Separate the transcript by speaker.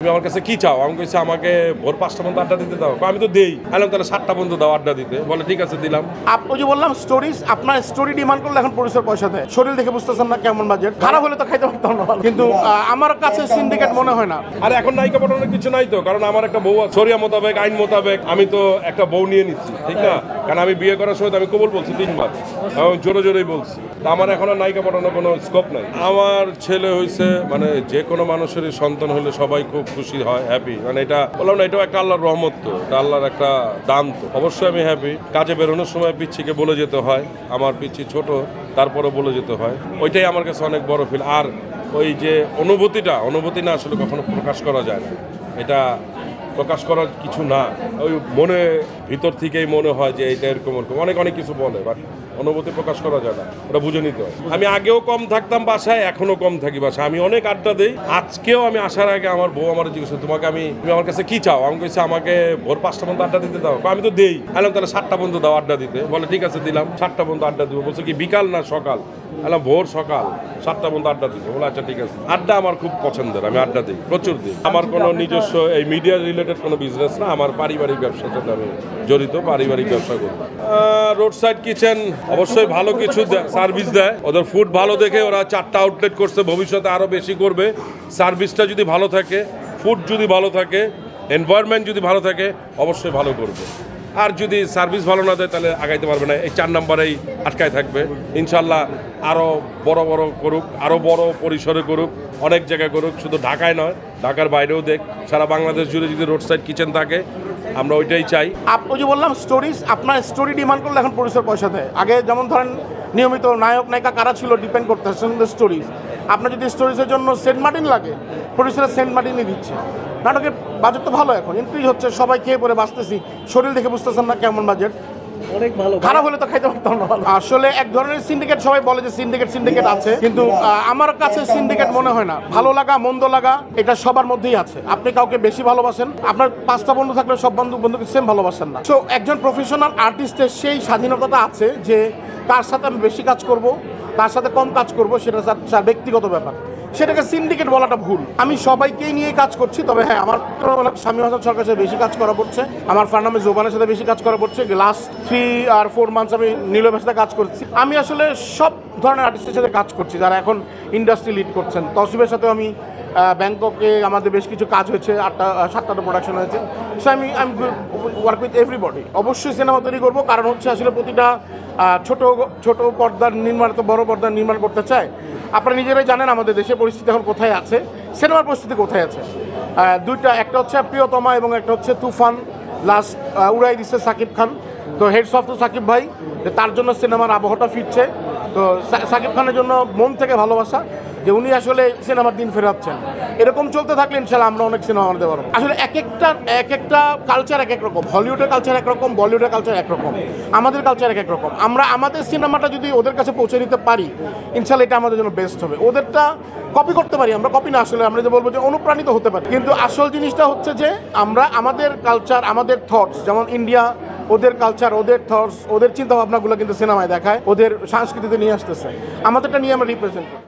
Speaker 1: তুমি আমার কাছে কি চাও? আমি কইছি আমাকে ভোর 5টা পর্যন্ত আড্ডা দিতে দাও। আমি তো দেই, আলাম তাহলে 7টা পর্যন্ত দাও আড্ডা দিতে। বলে ঠিক আছে দিলাম।
Speaker 2: আপনি যে বললাম স্টোরিজ, আপনার স্টোরি ডিমান্ড করলে এখন পরিসর পয়সা দেয়। শরীর দেখে বুঝতেছেন না কেমন বাজেট, খারাপ হলে তো খাইতে পারতাম না, কিন্তু আমার কাছে সিন্ডিকেট মনে হয় না।
Speaker 1: আর এখন নায়িকা পটানোর কিছু নাই তো, কারণ আমার একটা বউ আছে, শরিয়া মোতাবেক আইন মোতাবেক আমি তো একটা বউ নিয়ে নিচ্ছি, ঠিক না? কারণ আমি বিয়ে করার সময় আমি কবুল বলছি 3 বার, জোরে জোরেই বলছি। আমার এখন আর নায়িকা পটানোর কোনো স্কোপ নাই। আমার ছেলে হয়েছে, মানে যে কোনো মানুষেরই সন্তান হলে সবাই খুব খুশি হয়, হ্যাপি। মানে এটা বললাম না, এটাও একটা আল্লাহর রহমত, তো এটা আল্লাহর একটা দান। তো অবশ্যই আমি হ্যাপি। কাজে বেরোনোর সময় পিচ্ছিকে বলে যেতে হয়, আমার পিচ্ছি ছোট, তারপরে বলে যেতে হয়। ওইটাই আমার কাছে অনেক বড় ফিল। আর ওই যে অনুভূতি না আসলে কখনো প্রকাশ করা যায় না, এটা প্রকাশ করার কিছু না। ওই মনে ভিতর থেকেই মনে হয় যে এইটা এরকম অনেক কিছু বলে, বাট অনুভূতি প্রকাশ করা যায় না, ওটা বুঝে নিতে হয়। আমি আগেও কম থাকতাম বাসায়, এখনো কম থাকি বাসায়। আমি অনেক আড্ডা দিই। আজকেও আমি আসার আগে আমার বউ আমার জিজ্ঞেস তুমি আমার কাছে কি চাও? আমি কইছি আমাকে ভোর 5টা পর্যন্ত আড্ডা দিতে দাও। আমি তো দেই, আলাম তাহলে 7টা পর্যন্ত দাও আড্ডা দিতে। বলে ঠিক আছে দিলাম। 7টা পর্যন্ত আড্ডা দিব। বলছে কি বিকাল না সকাল? আলাম ভোর সকাল 7টা পর্যন্ত আড্ডা দিব। বলে আচ্ছা ঠিক আছে। আড্ডা আমার খুব পছন্দের, আমি আড্ডা দিই, প্রচুর দিই। আমার কোনো নিজস্ব এই মিডিয়া রিলেটেড কোনো বিজনেস না, আমার পারিবারিক ব্যবসার সাথে আমি জড়িত, পারিবারিক ব্যবসা করি। রোড সাইড কিচেন অবশ্যই ভালো কিছু সার্ভিস দেয়। ওদের ফুড ভালো দেখে ওরা 4টা আউটলেট করছে, ভবিষ্যতে আরও বেশি করবে। সার্ভিসটা যদি ভালো থাকে, ফুড যদি ভালো থাকে, এনভায়রনমেন্ট যদি ভালো থাকে, অবশ্যই ভালো করবে। আর যদি সার্ভিস ভালো না দেয় তাহলে আগাইতে পারবে না, এই 4 নম্বরেই আটকায় থাকবে। ইনশাল্লাহ আরও বড় করুক, আরও বড় পরিসরে করুক, অনেক জায়গায় করুক, শুধু ঢাকায় নয়, ঢাকার বাইরেও দেখ। সারা বাংলাদেশ জুড়ে যদি রোড সাইড কিচেন থাকে, আমরা ওইটাই চাই।
Speaker 2: আপনি যে বললাম স্টোরিজ, আপনার স্টোরি ডিমান্ড করলে এখন পরিসর পয়সা দেয়। আগে যেমন ধরেন নিয়মিত নায়ক নায়িকা কারা ছিল ডিপেন্ড করতেছে স্টোরিজ। আপনার যদি স্টোরিজের জন্য সেন্ট মার্টিন লাগে, প্রডিউসার সেন্ট মার্টিনই দিচ্ছে। নাটকের বাজেট তো ভালো, এখন এন্ট্রি হচ্ছে, সবাই খেয়ে পরে বাঁচতেছি। শরীর দেখে বুঝতেছেন না কেমন বাজেট,
Speaker 3: অনেক ভালো,
Speaker 2: খারাপ হলে তো খাইতে পারতাম না। আসলে এক ধরনের সিন্ডিকেট, সবাই বলে যে সিন্ডিকেট আছে, কিন্তু আমার কাছে সিন্ডিকেট মনে হয় না। ভালো লাগা মন্দ লাগা এটা সবার মধ্যেই আছে। আপনি কাউকে বেশি ভালোবাসেন, আপনার 5টা বন্ধু থাকলে সব বন্ধুকে সেম ভালোবাসেন না। সো একজন প্রফেশনাল আর্টিস্টের সেই স্বাধীনতাটা আছে যে কার সাথে আমি বেশি কাজ করব, কার সাথে কম কাজ করব, সেটা তার ব্যক্তিগত ব্যাপার। সেটাকে সিন্ডিকেট বলাটা ভুল। আমি সবাইকেই নিয়ে কাজ করছি, তবে হ্যাঁ আমার শামীম হাসান সরকারের সাথে বেশি কাজ করা পড়ছে, আমার ফারনামে জোবানের সাথে বেশি কাজ করা পড়ছে। লাস্ট 3 আর 4 মান্থস আমি নীলমের সাথে কাজ করছি। আমি আসলে সব ধরনের আর্টিস্টের সাথে কাজ করছি যারা এখন ইন্ডাস্ট্রি লিড করছেন। তসিফের সাথেও আমি ব্যাংককে আমাদের বেশ কিছু কাজ হয়েছে, 7টা প্রোডাকশন হয়েছে। সো আমি ওয়ার্ক উইথ এভরিবডি। অবশ্যই সিনেমা তৈরি করবো, কারণ হচ্ছে আসলে প্রতিটা ছোট পর্দার নির্মাণ তো বড় পর্দার নির্মাণ করতে চায়। আপনারা নিজেরাই জানেন আমাদের দেশের পরিস্থিতি এখন কোথায় আছে, সিনেমার পরিস্থিতি কোথায় আছে। দুইটা, একটা হচ্ছে প্রিয়তমা এবং একটা হচ্ছে তুফান। লাস্ট উড়াই দিচ্ছে সাকিব খান। তো হেডস অফ টু সাকিব ভাই, তার জন্য সিনেমার আবহাওয়াটা ফিরছে। তো সাকিব খানের জন্য মন থেকে ভালোবাসা যে উনি আসলে সিনেমার দিন ফেরাচ্ছেন। এরকম চলতে থাকলে ইনশাল্লাহ আমরা অনেক সিনেমা বানাতে পারবো। আসলে এক একটা কালচার এক রকম, হলিউডের কালচার একরকম, বলিউডের কালচার একরকম, আমাদের কালচার এক রকম। আমরা আমাদের সিনেমাটা যদি ওদের কাছে পৌঁছে দিতে পারি, ইনশাল্লাহ এটা আমাদের জন্য বেস্ট হবে। ওদেরটা কপি করতে পারি, আমরা কপি না, আসলে আমরা যে বলবো যে অনুপ্রাণিত হতে পারি। কিন্তু আসল জিনিসটা হচ্ছে যে আমরা আমাদের কালচার, আমাদের থটস, যেমন ইন্ডিয়া ওদের কালচার, ওদের থটস, ওদের চিন্তাভাবনাগুলো কিন্তু সিনেমায় দেখায়, ওদের সংস্কৃতিতে নিয়ে আসতেছে, আমাদেরটা নিয়ে আমরা রিপ্রেজেন্ট করি।